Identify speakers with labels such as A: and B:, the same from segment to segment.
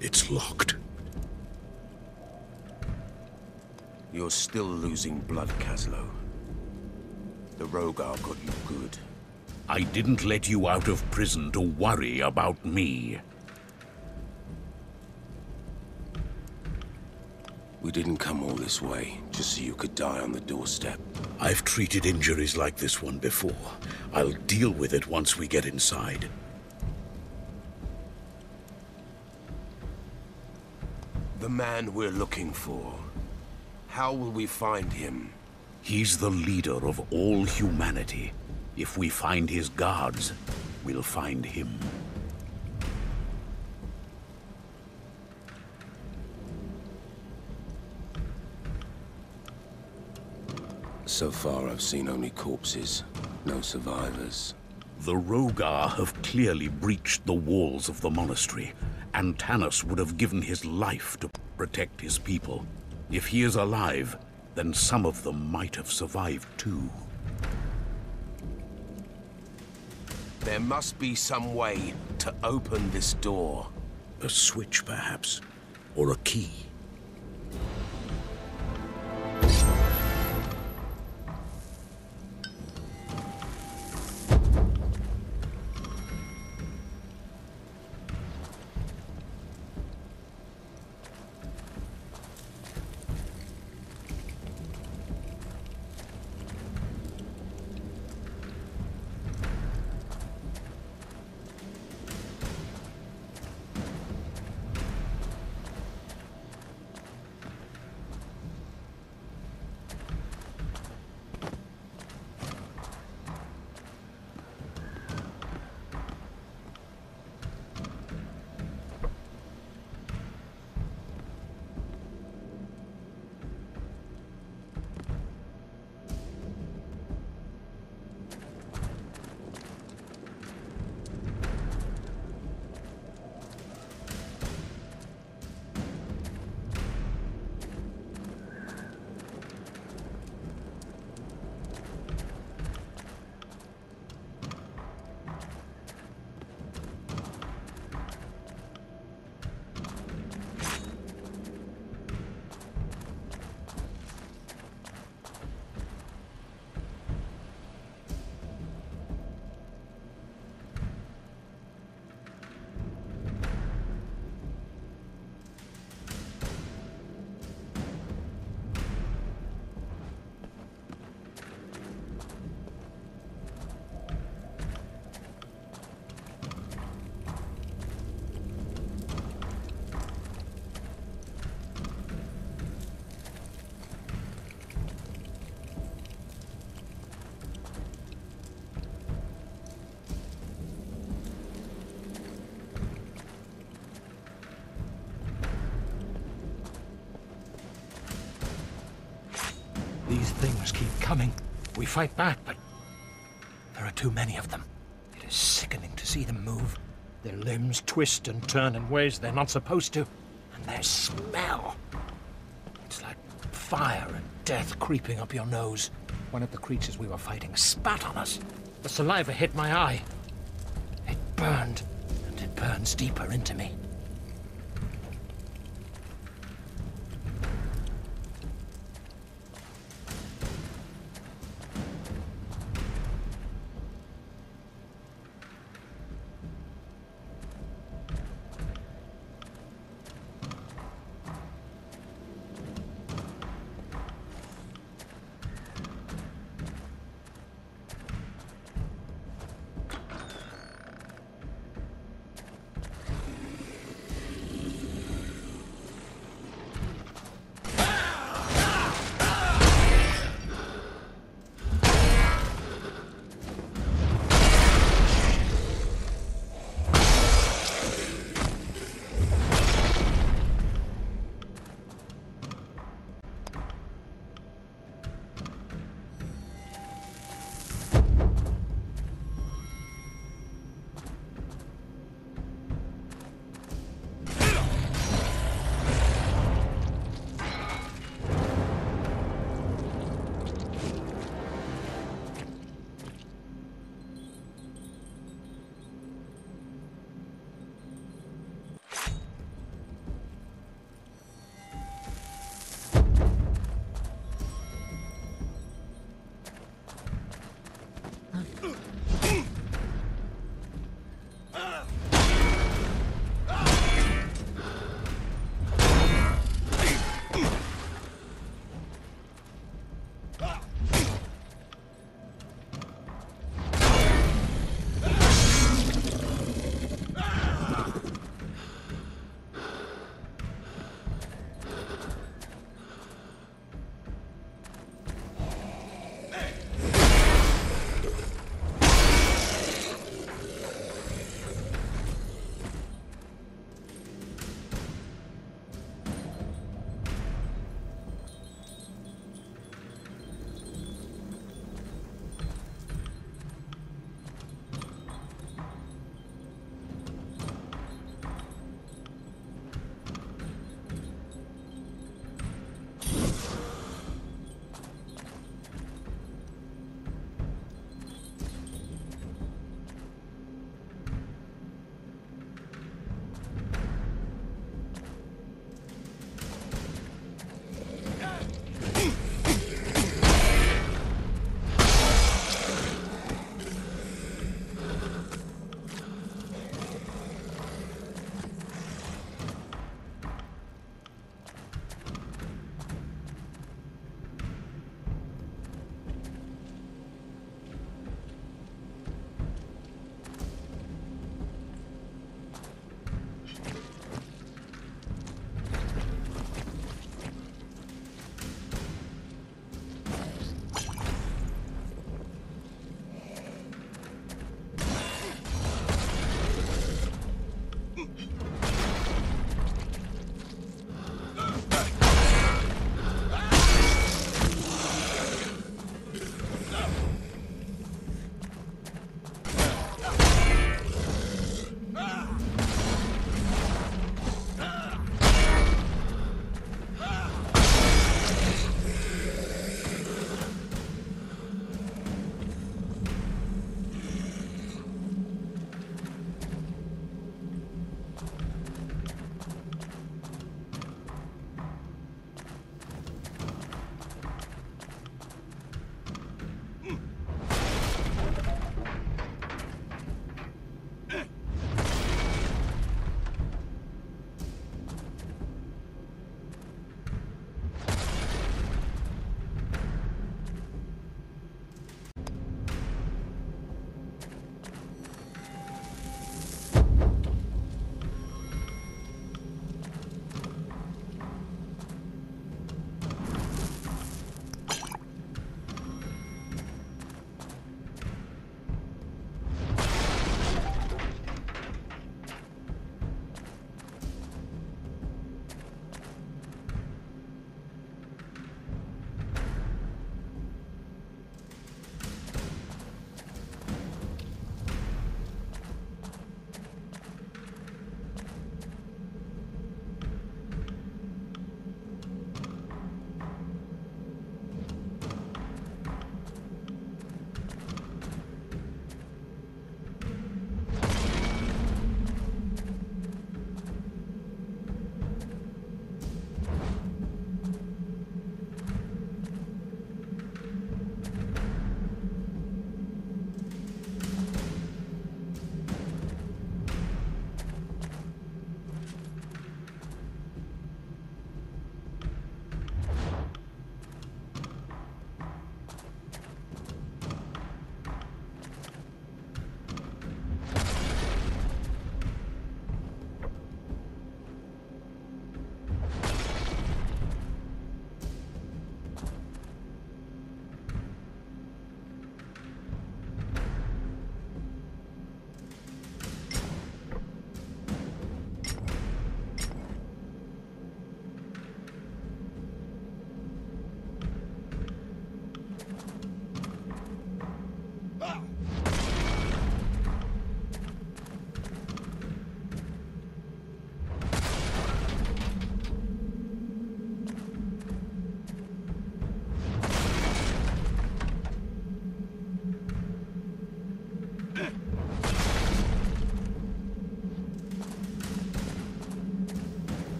A: It's locked.
B: You're still losing blood, Kaslo. The Rogar got you good.
A: I didn't let you out of prison to worry about me.
B: We didn't come all this way just so you could die on the doorstep.
A: I've treated injuries like this one before. I'll deal with it once we get inside.
B: The man we're looking for. How will we find him?
A: He's the leader of all humanity. If we find his guards, we'll find him.
B: So far, I've seen only corpses. No survivors.
A: The Rogar have clearly breached the walls of the monastery, and Tanos would have given his life to protect his people. If he is alive, then some of them might have survived too.
B: There must be some way to open this door.
A: A switch, perhaps, or a key.
C: These things keep coming. We fight back, but there are too many of them. It is sickening to see them move. Their limbs twist and turn in ways they're not supposed to. And their smell. It's like fire and death creeping up your nose. One of the creatures we were fighting spat on us. The saliva hit my eye. It burned, and it burns deeper into me.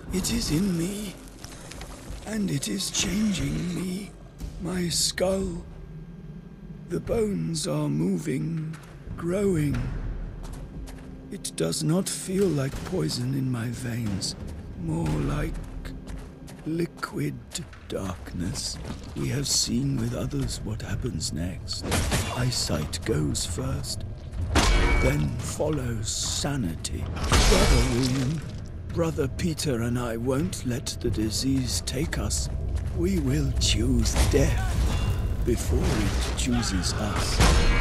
D: It is in me, and it is changing me. My skull. The bones are moving, growing. It does not feel like poison in my veins, more like liquid darkness. We have seen with others what happens next. Eyesight goes first, then follows sanity. Brother William, Brother Peter and I won't let the disease take us. We will choose death before it chooses us.